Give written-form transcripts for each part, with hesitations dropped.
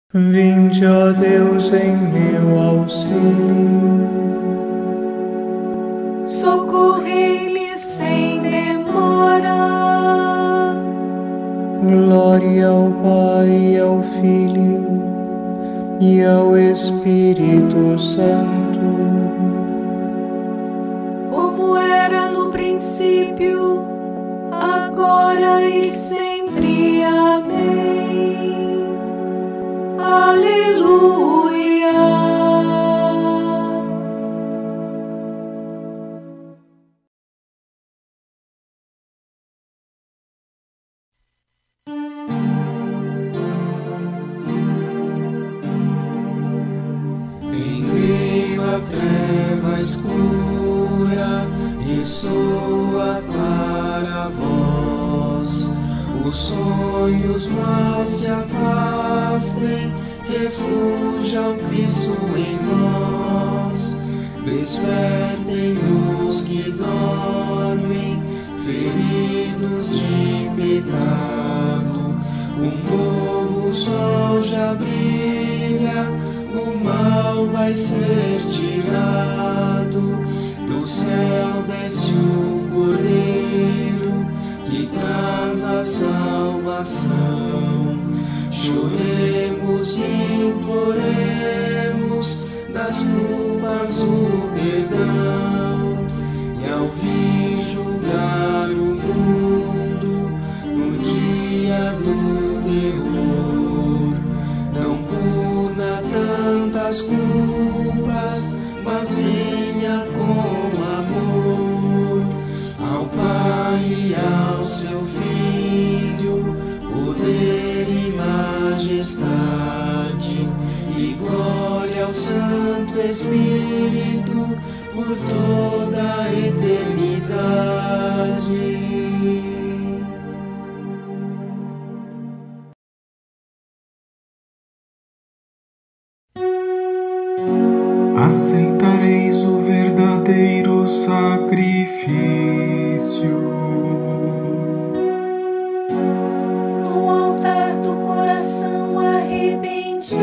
Vinde, ó Deus, em meu auxílio. Socorrei-me sem demora. Glória ao Pai, e ao Filho e ao Espírito Santo, Como era no princípio, agora e sempre. Amém. Aleluia. Em meio à treva escura e sua clara voz, os sonhos maus se afastem, refujam Cristo em nós. Despertem os que dormem, feridos de pecado. Um novo sol já brilha, o mal vai ser tirado. Do céu desce o Cordeiro que traz a salvação. Choremos e imploremos das culpas o perdão. E ao vir julgar o mundo no dia do terror, não puna tantas culpas, mas venha com amor ao Pai e ao seu Filho, poder e majestade, e glória ao Santo Espírito por toda a eternidade. Aceitareis o verdadeiro sacrifício. No altar do coração arrependido,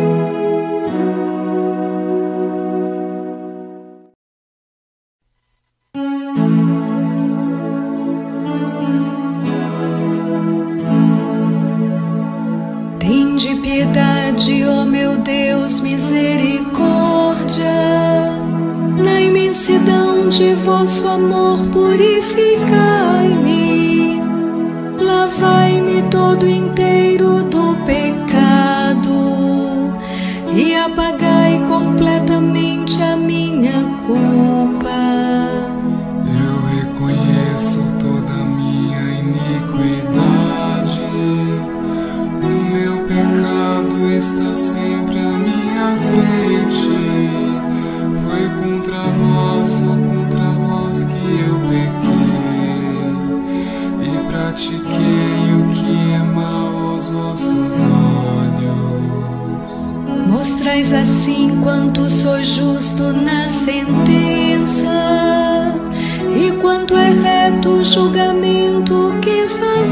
tende piedade, ó meu Deus, misericórdia. Na imensidão de vosso amor purificai-me, lavai-me todo inteiro do pecado e apagai completamente a minha culpa. Eu reconheço toda a minha iniquidade. O meu pecado está sempre à minha frente. Foi contra vós, só contra vós que eu pequei e pratiquei o que é mal aos vossos olhos. Mostrais assim quanto sou justo na sentença e quanto é reto o julgamento que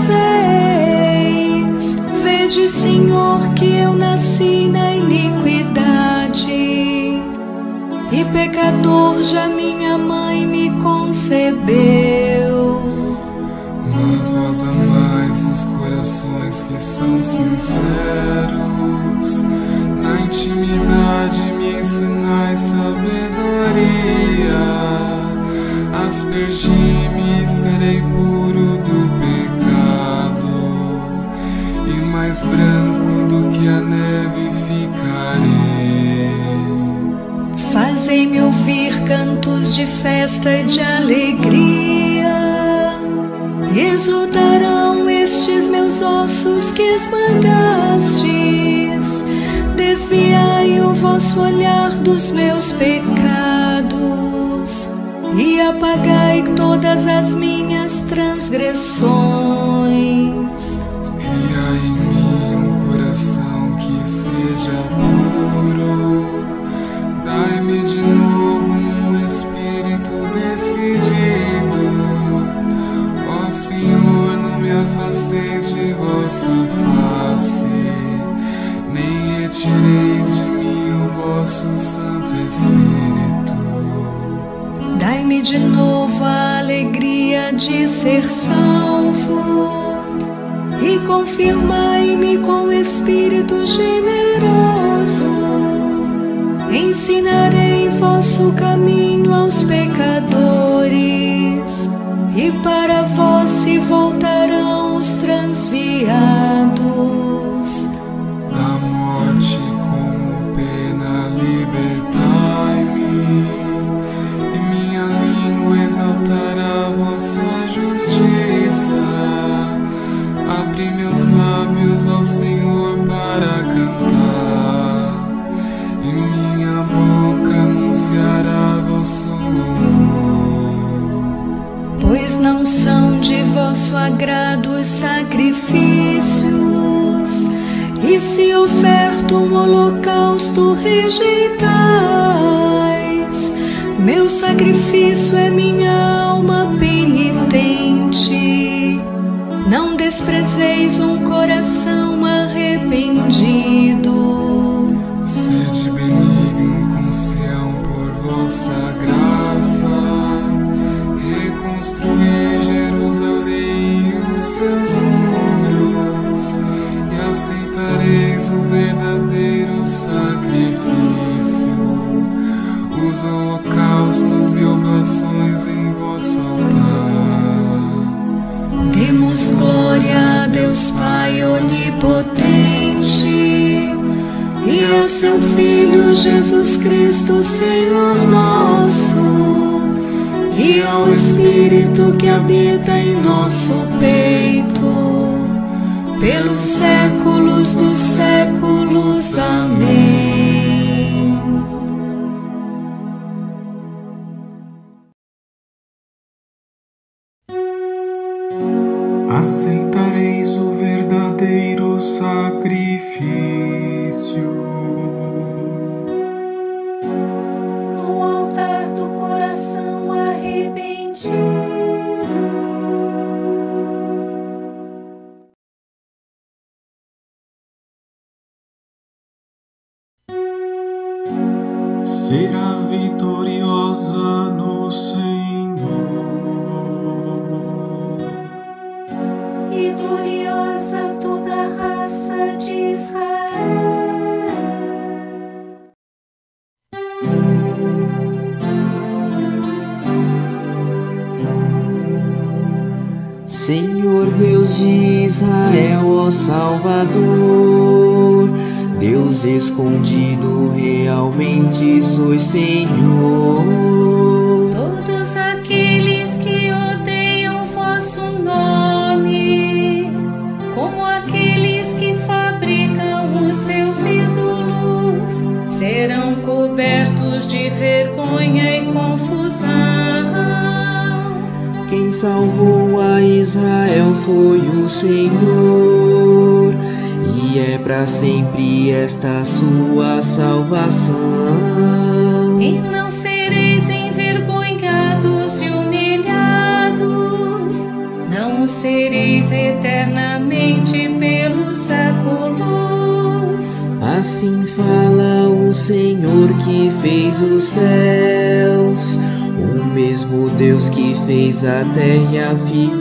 fazeis. Vede, Senhor, que eu nasci na iniquidade e pecador já minha mãe me concebeu. Mas vós amais os corações que são sinceros. Na intimidade me ensinais sabedoria. Aspergi-me e serei puro do pecado, e mais branco do que a neve ficarei. Fazei-me ouvir cantos de festa e de alegria, e exultarão estes meus ossos que esmagastes. Desviai o vosso olhar dos meus pecados e apagai todas as minhas transgressões. Cria em mim um coração que seja puro. Dai-me de novo um espírito decidido. Ó Senhor, não me afasteis de vossa face, nem retireis de mim o vosso Santo Espírito. Dai-me de novo a alegria de ser salvo e confirmai-me com Espírito generoso. Ensinarei vosso caminho aos pecadores, e para vós se voltarão os transviados. Da morte como pena libertai-me, e minha língua exaltará vossa justiça. Abri meus lábios ao Senhor para cantar, e minha boca anunciará vosso louvor. Pois não são de vosso agrado os sacrifícios, e se oferta um holocausto rejeitais. Meu sacrifício é minha alma penitente. Não desprezeis um coração arrependido. Sede benigno com Sião por vossa graça, reconstruir Jerusalém e os seus muros, e aceitareis o verdadeiro sacrifício, os holocaustos e oblações em vosso altar. Demos glória a Deus Pai onipotente e a seu Filho Jesus Cristo, Senhor nosso, e ao Espírito que habita em nosso peito, pelos séculos dos séculos. Amém. Aceitareis o verdadeiro sacrifício. No altar do coração arrependido. Será vitoriosa no Senhor. E gloriosa toda a raça de Israel. Senhor Deus de Israel, ó Salvador, Deus escondido, realmente sois Senhor. Todos aqueles que odeiam vosso nome, como aqueles que fabricam os seus ídolos, serão cobertos de vergonha e confusão. Quem salvou a Israel foi o Senhor, e é para sempre esta sua salvação. E não sereis envergonhados e humilhados, não sereis eternamente pelos séculos. Assim fala o Senhor que fez os céus, o mesmo Deus que fez a terra e a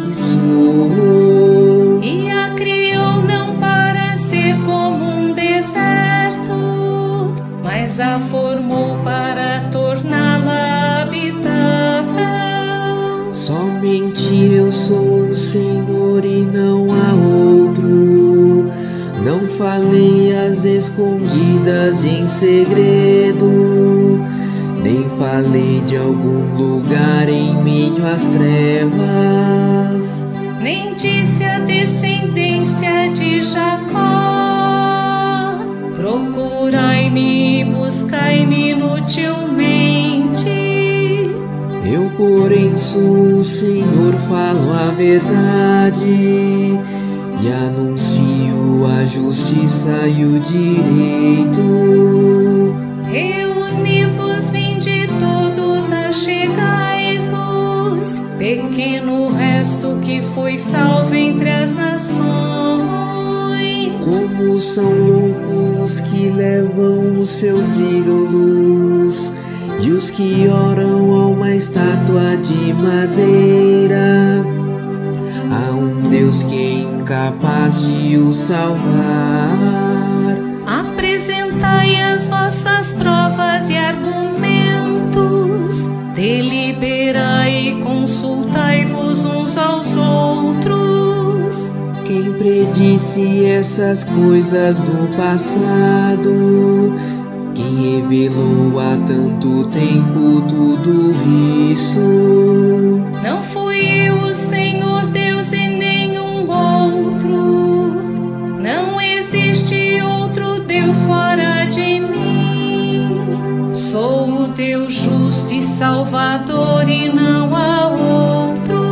fixou. E a criou não para ser como um deserto, mas a formou para torná-la habitável. Somente eu sou o Senhor e não há outro. Não falei às escondidas em segredo, nem falei de algum lugar em meio às trevas. Nem disse a descendência de Jacó: procurai-me e buscai-me inutilmente. Eu, porém, sou o Senhor, falo a verdade e anuncio a justiça e o direito. Reuni-vos, vinde todos, achegai-vos, pequeno resto que foi salvo entre as nações. Como são loucos que levam os seus ídolos e os que oram a uma estátua de madeira. Há um Deus que é incapaz de os salvar. Apresentai as vossas provas e argumentos, deliberai e consultai-vos uns aos outros. Quem predisse essas coisas do passado? Quem revelou há tanto tempo tudo isso? Não fui eu, o Senhor Deus, e nenhum outro. Não existe outro Deus fora de mim. Sou o Deus justo e salvador e não há outro.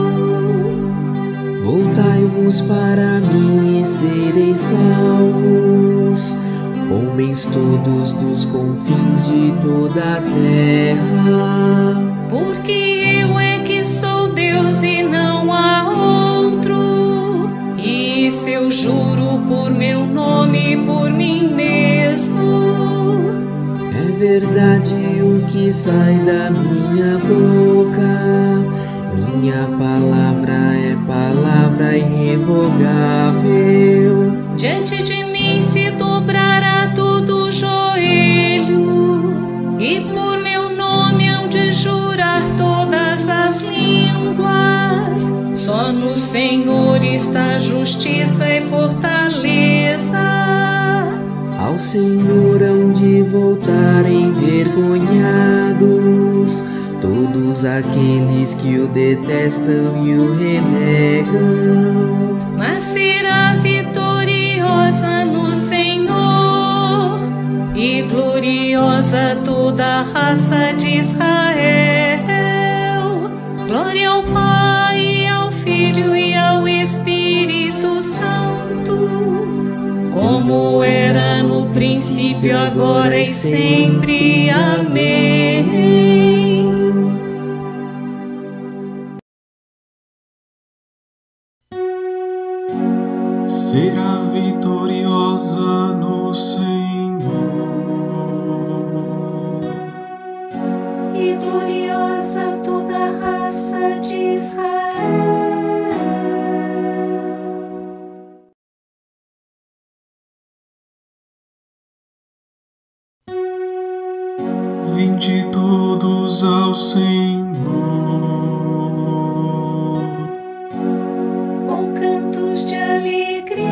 Voltai-vos para mim e sereis salvos, homens todos dos confins de toda a terra. Porque eu é que sou Deus e não há outro. E isso eu juro por meu nome e por mim mesmo. É verdade o que sai da minha boca. Minha palavra é palavra irrevogável. Diante de mim se dobrará todo joelho, e por meu nome hão de jurar todas as línguas. Só no Senhor está justiça e fortaleza. Ao Senhor hão de voltar envergonhados todos aqueles que o detestam e o renegam. Mas será vitoriosa no Senhor e gloriosa toda a raça de Israel. Glória ao Pai, ao Filho e ao Espírito Santo, como era no princípio, agora e sempre. Amém. Será vitoriosa no Senhor E gloriosa toda a raça de Israel. Vinde todos ao Senhor, Com cantos de alegria.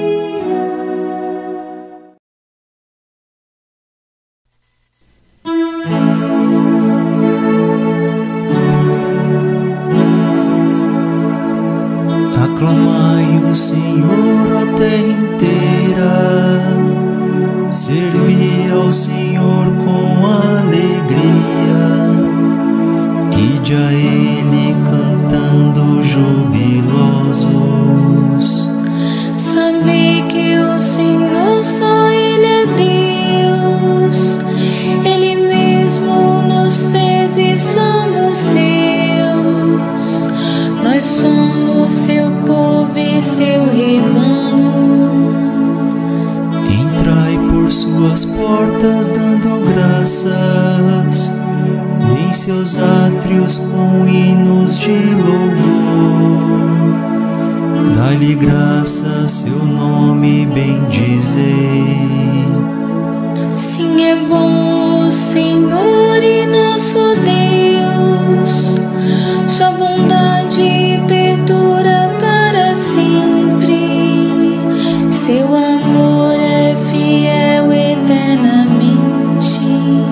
Aclamai o Senhor, ó terra inteira, servi ao Senhor com alegria, ide a Ele cantando jubilosos. Sabei que o Senhor só Ele é Deus, Ele mesmo nos fez e somos seus. Nós somos seu povo e seu rebanho. Entrai por suas portas dando graças, e em seus átrios com hinos de louvor. Dai-lhe graça, seu nome bendizei. Sim, é bom o Senhor e nosso Deus, sua bondade perdura para sempre, seu amor é fiel eternamente.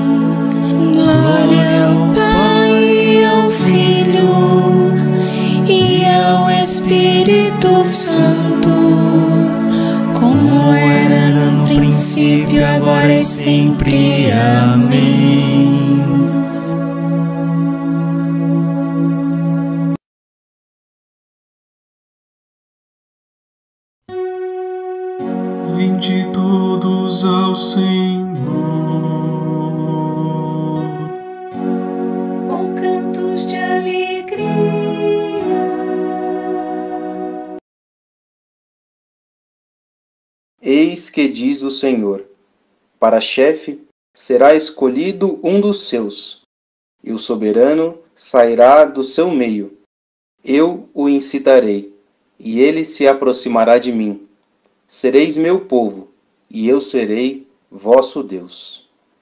Glória ao Pai, ao Filho e ao Espírito Santo, como era no princípio, agora e sempre. Amém. vinde todos ao Senhor. Com cantos de alegria. Eis que diz o Senhor: para chefe será escolhido um dos seus, e o soberano sairá do seu meio. Eu o incitarei, e ele se aproximará de mim. Sereis meu povo, e eu serei vosso Deus.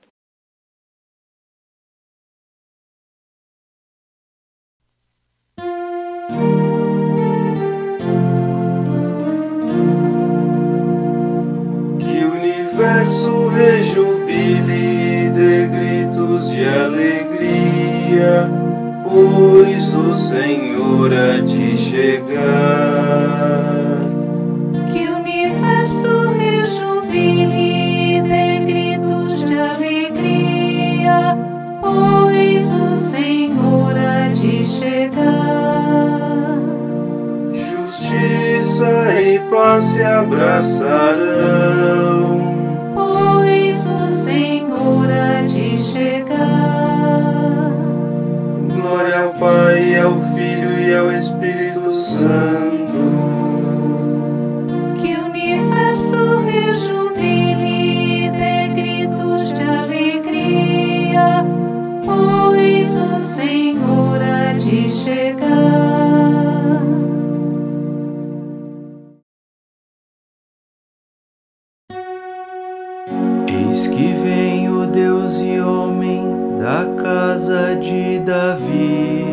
Que o universo rejubile e dê gritos de alegria, pois o Senhor há de chegar. Que o universo rejubile e dê gritos de alegria, pois o Senhor há de chegar. Justiça e paz se abraçarão, Pois o Senhor há de chegar. glória ao Pai, ao Filho e ao Espírito Santo. Que o universo rejubile e dê gritos de alegria, pois o Senhor há de chegar. Eis que vem o Deus e homem da casa de Davi,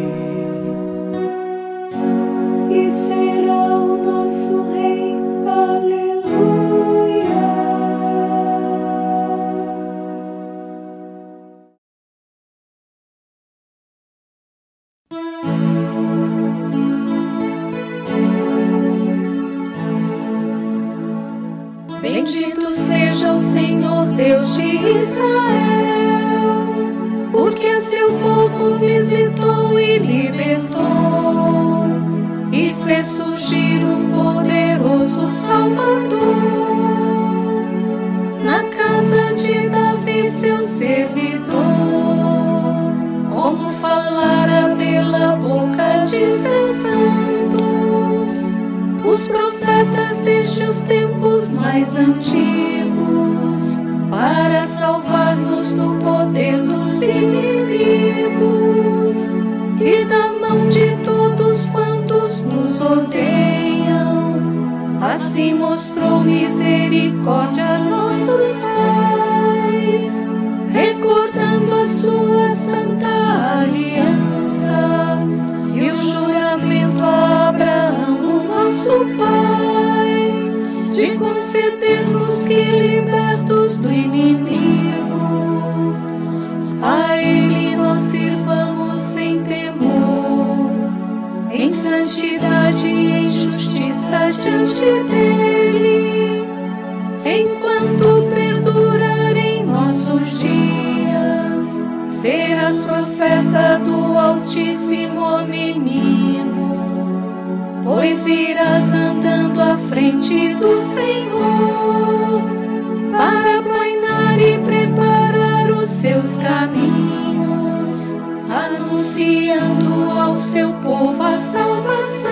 E será o nosso Rei, aleluia. Bendito seja o Senhor Deus de Israel, porque a seu povo visitou e libertou, e fez surgir um poderoso Salvador. Na casa de Davi, seu servidor, como falara pela boca de seus santos, os profetas desde os tempos mais antigos, para salvar-nos do poder dos inimigos e da mão de todos quantos nos odeiam. Assim mostrou misericórdia a nossos pais, recordando a sua santa aliança e o juramento a Abraão, o nosso pai, de conceder-nos que, libertos do inimigo, a ele nós sirvamos sem temor, em santidade e em justiça diante dele, enquanto perdurarem nossos dias. Serás profeta do Altíssimo, ó menino, pois irás andando à frente do Senhor, para aplainar e preparar os seus caminhos, anunciando ao seu povo a salvação,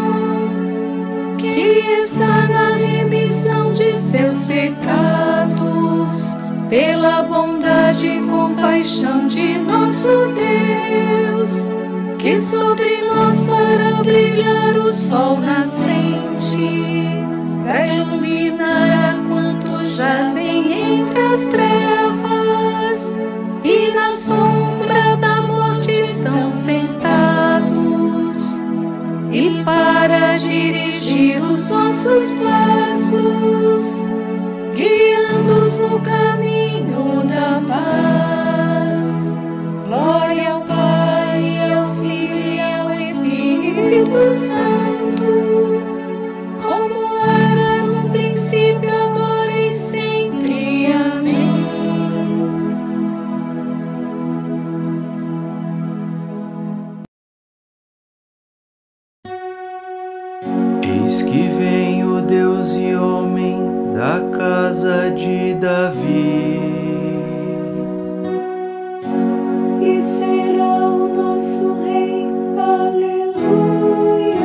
que está na remissão de seus pecados, pela bondade e compaixão de nosso Deus, que sobre nós fará brilhar o sol nascente, para iluminar a quantos jazem entre as trevas e na sombra da morte estão sentados, e para dirigir os nossos passos, guiando-os no caminho da paz. Glória ao Pai, ao Filho e ao Espírito Santo, como era no princípio, agora e sempre. Amém. Eis que vem o Deus e homem da casa de Davi, E será o nosso Rei, aleluia.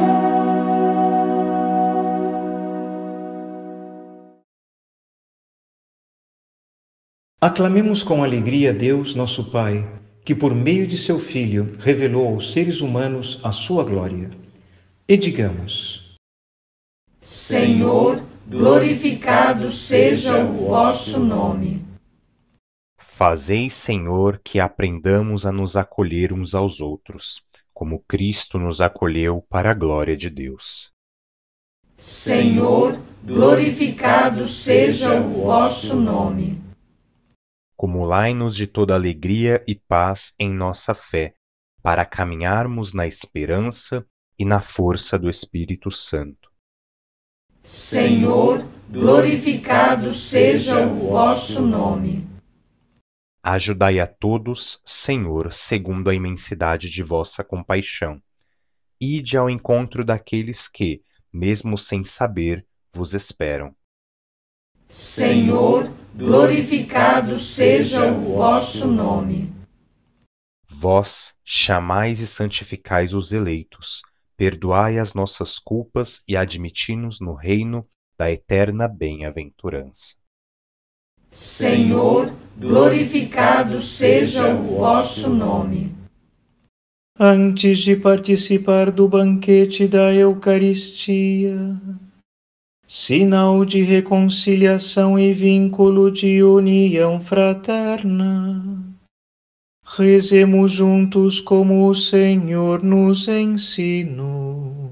Aclamemos com alegria a Deus, nosso Pai, que por meio de seu Filho revelou aos seres humanos a sua glória. E digamos: Senhor, glorificado seja o vosso nome. Fazei, Senhor, que aprendamos a nos acolher uns aos outros, como Cristo nos acolheu para a glória de Deus. Senhor, glorificado seja o vosso nome. Acumulai-nos de toda alegria e paz em nossa fé, para caminharmos na esperança e na força do Espírito Santo. Senhor, glorificado seja o vosso nome. Ajudai a todos, Senhor, segundo a imensidade de vossa compaixão. Ide ao encontro daqueles que, mesmo sem saber, vos esperam. Senhor, glorificado seja o vosso nome. Vós chamais e santificais os eleitos, perdoai as nossas culpas e admiti-nos no reino da eterna bem-aventurança. Senhor, glorificado seja o vosso nome. Antes de participar do banquete da Eucaristia, sinal de reconciliação e vínculo de união fraterna, rezemos juntos como o Senhor nos ensinou.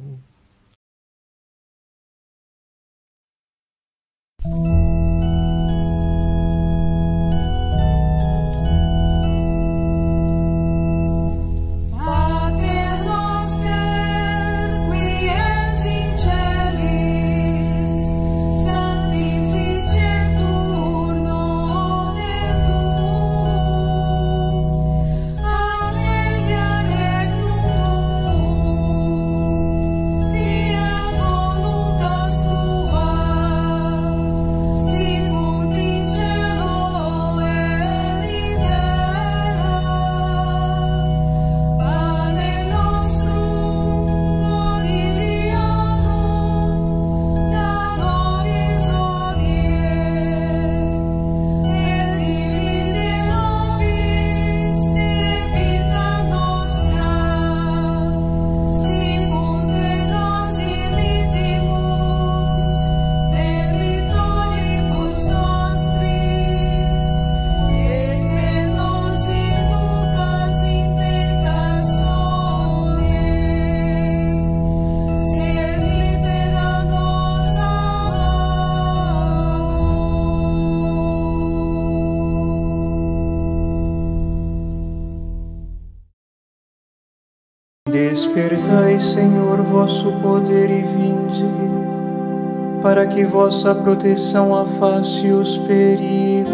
Despertai, Senhor, vosso poder e vinde, para que vossa proteção afaste os perigos.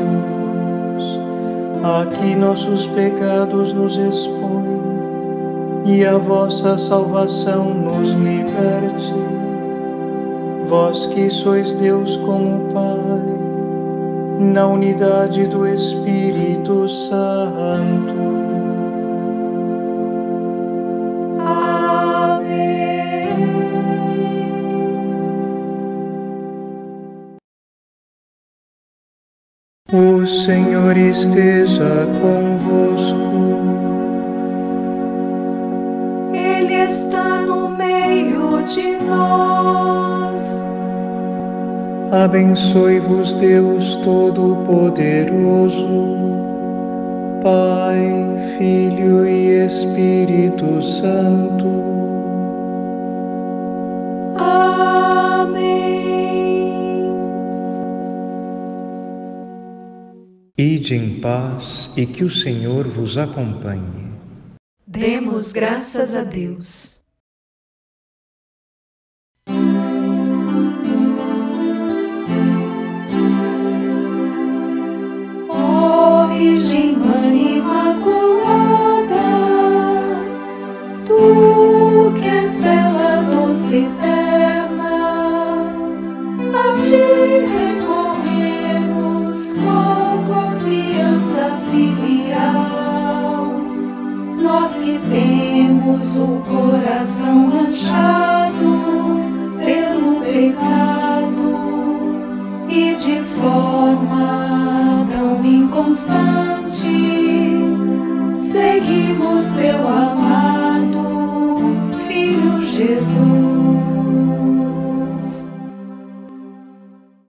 A que nossos pecados nos expõem e a vossa salvação nos liberte. Vós que sois Deus como Pai, na unidade do Espírito Santo. O Senhor esteja convosco. Ele está no meio de nós. Abençoe-vos Deus Todo-Poderoso, Pai, Filho e Espírito Santo. Ide em paz e que o Senhor vos acompanhe. Demos graças a Deus. Ó Virgem Mãe Imaculada, tu que és bela, doce e eterna, a ti recorremos com confiança filial. Nós que temos o coração manchado pelo pecado e de forma tão incontrolável constante, seguimos teu amar.